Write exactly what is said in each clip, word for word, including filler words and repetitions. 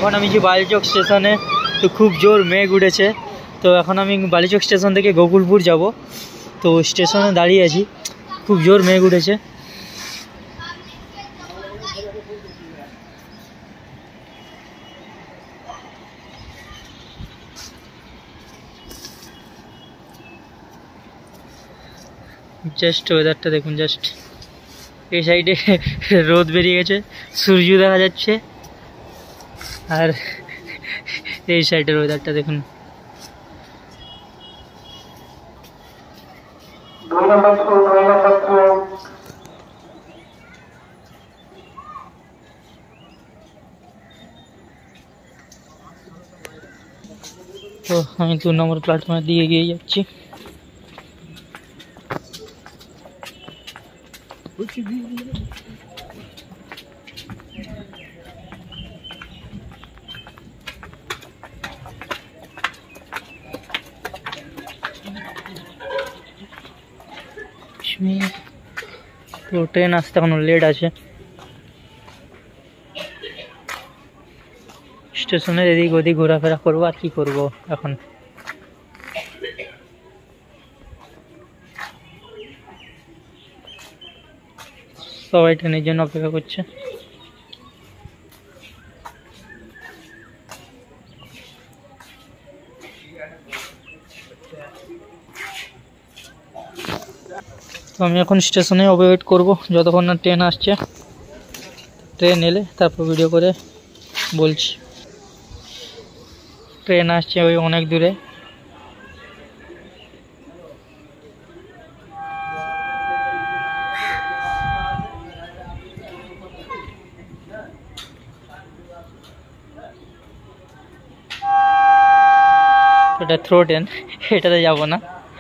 এখন আমি যে বালিচক স্টেশনে, তো খুব জোর মেঘ উঠেছে। তো এখন আমি বালিচক স্টেশন থেকে গোকুলপুর যাব। তো স্টেশনে দাঁড়িয়ে আছি, খুব জোর মেঘ উঠেছে। জাস্ট ওয়েদারটা দেখুন, জাস্ট এই সাইডে রোদ বেরিয়ে গেছে, সূর্য দেখা যাচ্ছে, আর এই সাইডের ওয়েদারটা দেখুন। তো আমি দু নম্বর প্ল্যাটফর্মে দিয়ে এগিয়ে যাচ্ছি। তো ট্রেন আসতে এখনো লেট আছে। স্টেশনের এদিক ওদিক ঘোরাফেরা করবো, আর কি করবো এখন। সবাই ট্রেনের জন্য অপেক্ষা করছে। তো আমি এখন স্টেশনে ওয়েট করব যতক্ষণ না ট্রেন আসছে। ট্রেন এলে তারপর ভিডিও করে বলছি। ট্রেন আসছে ওই অনেক দূরে। এটা থ্রো ট্রেন, এটাতে যাব না।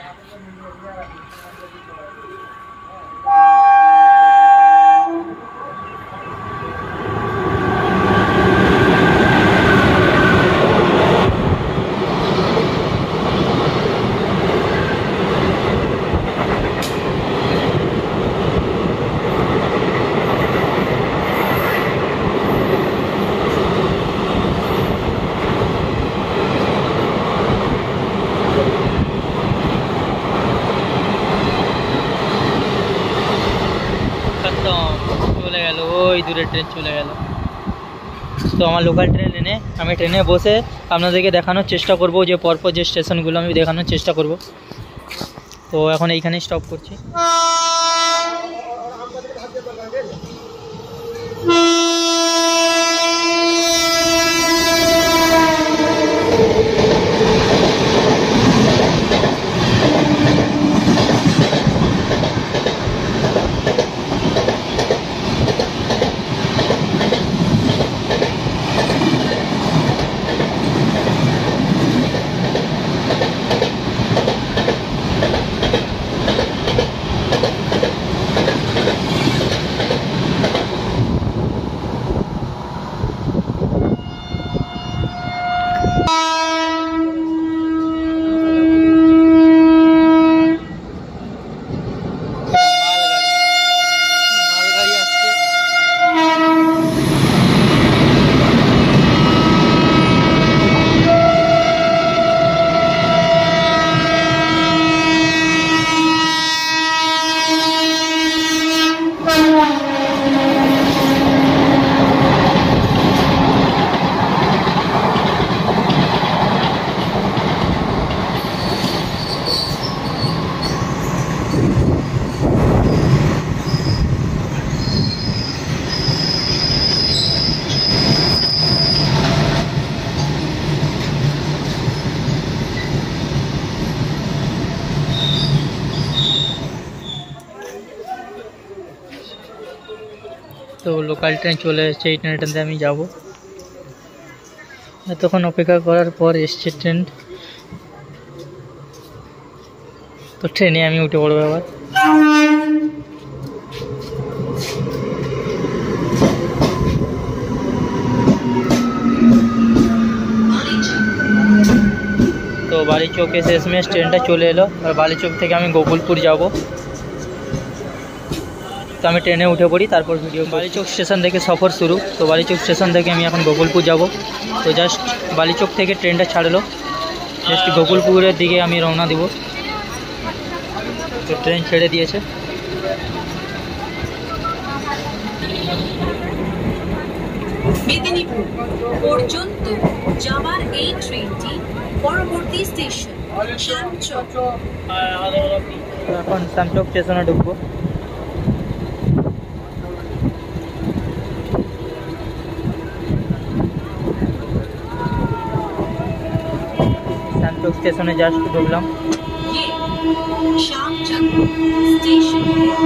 চলে গেল, ওই দূরে ট্রেন চলে গেল। তো আমার লোকাল ট্রেন এনে আমি ট্রেনে বসে আপনাদেরকে দেখানোর চেষ্টা করব, যে পরপর যে স্টেশনগুলো আমি দেখানোর চেষ্টা করব। তো এখন এইখানেই স্টপ করছি। তো লোকাল ট্রেন চলে এসেছে, এই ট্রেনটাতে আমি যাব। এতক্ষণ অপেক্ষা করার পর এসছে ট্রেন। তো ট্রেনে আমি উঠে পড়বো আবার। তো বালিচকে শেষমেশ ট্রেনটা চলে এলো। আর বালিচক থেকে আমি গোকুলপুর যাব। তো আমি ট্রেনে উঠে পড়ি, তারপর ভিডিও। বালিচক স্টেশন থেকে সফর শুরু। তো বালিচক স্টেশন থেকে আমি এখন গোকুলপুর যাব। তো জাস্ট বালিচক থেকে ট্রেনটা ছাড়লো, জাস্ট গোকুলপুরের দিকে আমি রওনা দেব। তো ট্রেন ছেড়ে দিয়েছে। মেদিনীপুর পর্যন্ত যাওয়ার এই ট্রেনটি পরবর্তী স্টেশন শ্যামচক। এখন শ্যামচক স্টেশনে ঢুকবো। শ্যামচক স্টেশনে জাস্ট ঢুকলাম। Shyamchak station.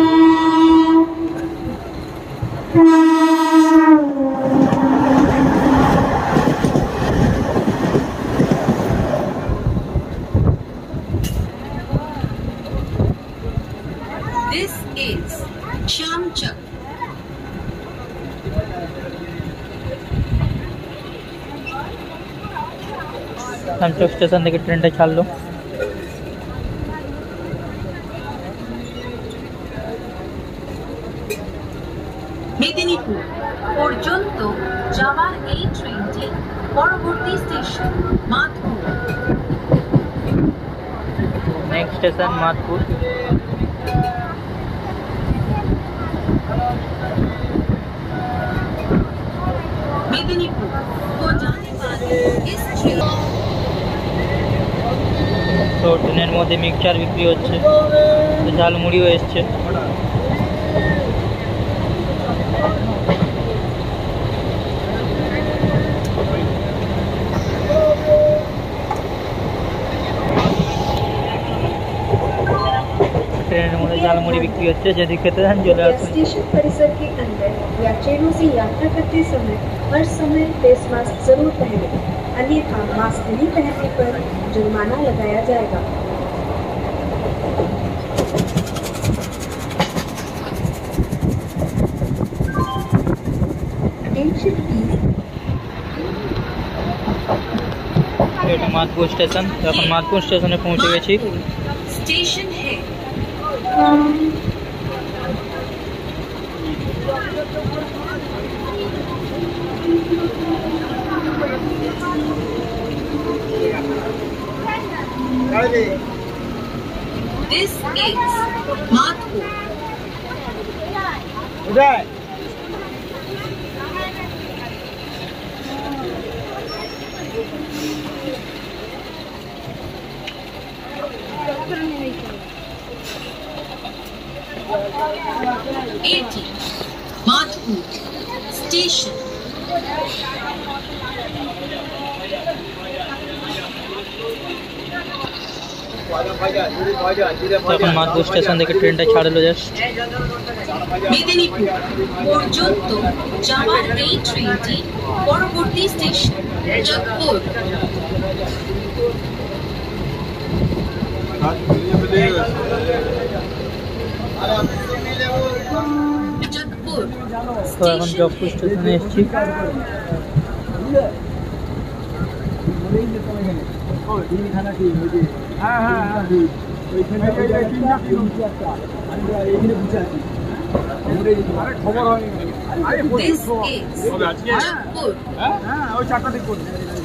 This is Shyamchak. Shyamchak station থেকে ট্রেনটা ছাড়লো। মেদিনীপুর পর্যন্ত যাওয়ার এই ট্রেনটি পরবর্তী station Madhpur. Next station Madhpur. Medinipur को जाने वाली इस ट्रेन। তো ট্রেনের মধ্যে মিক্সচার বিক্রি হচ্ছে, ঝালমুড়িও এসছে। ट्रेन में झालमुड़ी बिक्री होती है, यदि खेते हैं चले आते हैं। स्टेशन परिसर के अंदर या ट्रेनों से यात्रा करते समय हर समय फेस मास्क जरूर पहनें, अन्यथा मास्क नहीं पहनने पर जुर्माना लगाया जाएगा। माधपुर स्टेशन, এখন মাধপুর স্টেশনে পৌঁছে গেছি। स्टेशन है This is Madhpur. उधर eighty Madhpur Station. এখন মাধপুর স্টেশন থেকে ট্রেনটা ছাড়লো জাস্ট। মেদিনীপুর পর্যন্ত যাওয়ার এই ট্রেনটি পরবর্তী স্টেশন জগপুর। জগপুর তো এখন জগপুর স্টেশনে এসেছি। হ্যাঁ হ্যাঁ হ্যাঁ ওইখানে খবর হয়। This is Jagpur. হ্যাঁ ওই চারটা দিক করুন।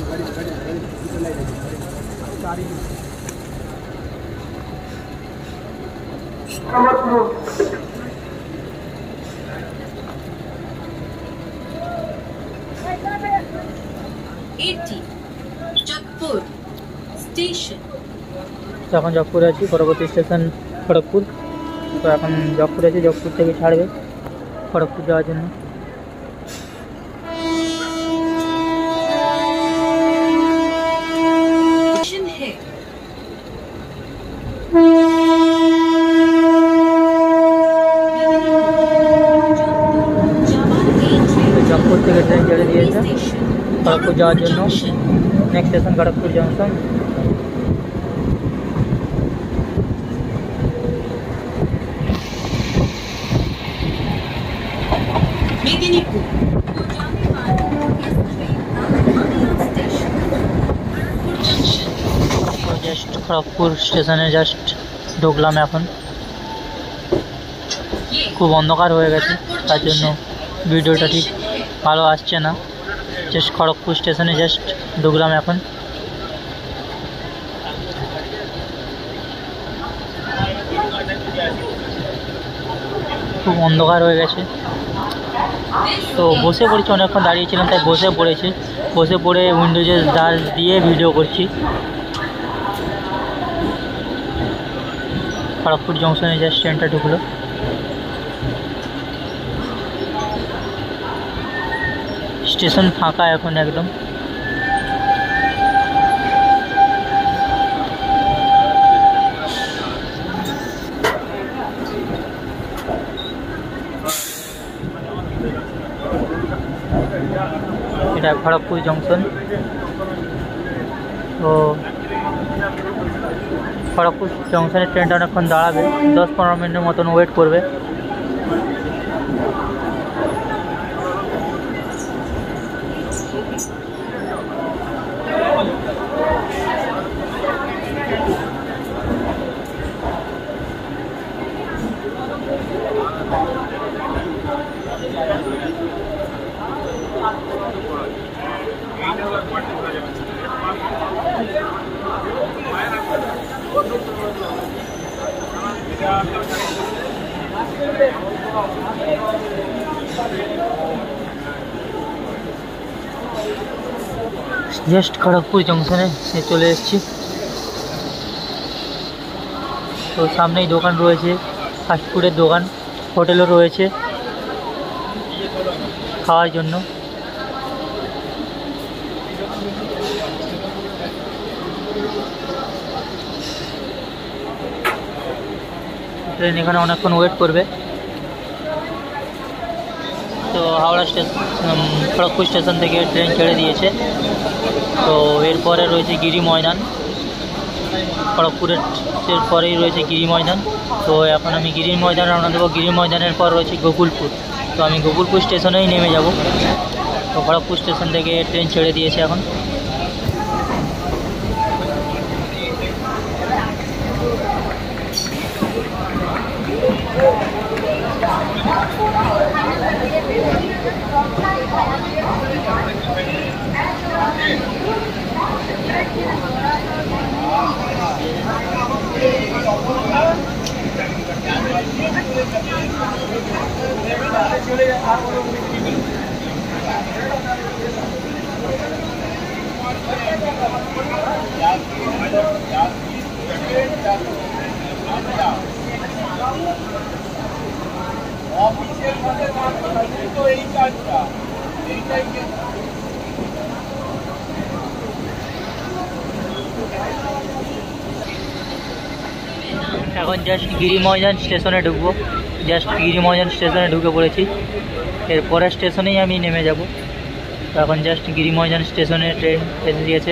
eighty Jagpur Station. এখন জগপুরে আছি, পরবর্তী স্টেশন খড়গপুর। তো এখন জগপুরে আছি, জগপুর থেকে ছাড়বে খড়গপুর যাওয়ার জন্য। Station है জগপুর থেকে ট্রেন ছেড়ে দিয়েছে খড়গপুর যাওয়ার জন্য। Next station Kharagpur junction. Medinipur को जाने वाली इस ट्रेन का अगला station Kharagpur junction. Just Kharagpur স্টেশনে জাস্ট ঢুকলাম এখন। খুব অন্ধকার হয়ে গেছে, তার জন্য ভিডিওটা ঠিক ভালো আসছে না। জাস্ট খড়গপুর স্টেশনে জাস্ট ঢুকলাম এখন। খুব অন্ধকার হয়ে গেছে, তো বসে পড়েছি, অনেকক্ষণ দাঁড়িয়েছিলাম তাই বসে পড়েছি। বসে পড়ে উইন্ডোজে দাঁড় দিয়ে ভিডিও করছি। খড়গপুর জংশনে জাস্ট ট্রেনটা ঢুকলো। স্টেশন ফাঁকা এখন একদম। এটা খড়গপুর জংশন। তো খড়গপুর জংশনের ট্রেনটা অনেকক্ষণ দাঁড়াবে, দশ পনেরো মিনিটের মতন ওয়েট করবে। জাস্ট খড়গপুর জংশনে চলে এসেছি। তো সামনেই দোকান রয়েছে, ফাস্টফুডের দোকান, হোটেলও রয়েছে খাওয়ার জন্য। ট্রেন এখানে অনেকক্ষণ ওয়েট করবে। তো হাওড়া স্টেশন, খড়গপুর স্টেশন থেকে ট্রেন ছেড়ে দিয়েছে। তো এরপরে রয়েছে গিরি ময়দান, খড়গপুরের পরেই রয়েছে গিরি ময়দান। তো এখন আমি গিরি ময়দান রওনা দেবো। গিরি ময়দানের পর রয়েছে গোকুলপুর। তো আমি গোকুলপুর স্টেশনেই নেমে যাব। তো খড়গপুর স্টেশন থেকে ট্রেন ছেড়ে দিয়েছে এখন। এখন জাস্ট গিরি ময়দান স্টেশনে ঢুকবো। জাস্ট গিরি ময়দান স্টেশনে ঢুকে পড়েছি। এর পরের স্টেশনেই আমি নেমে যাব। তো এখন জাস্ট গিরি ময়দান স্টেশনে ট্রেন এসে দিয়েছে।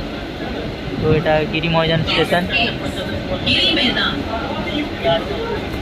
তো এটা গিরি ময়দান স্টেশন।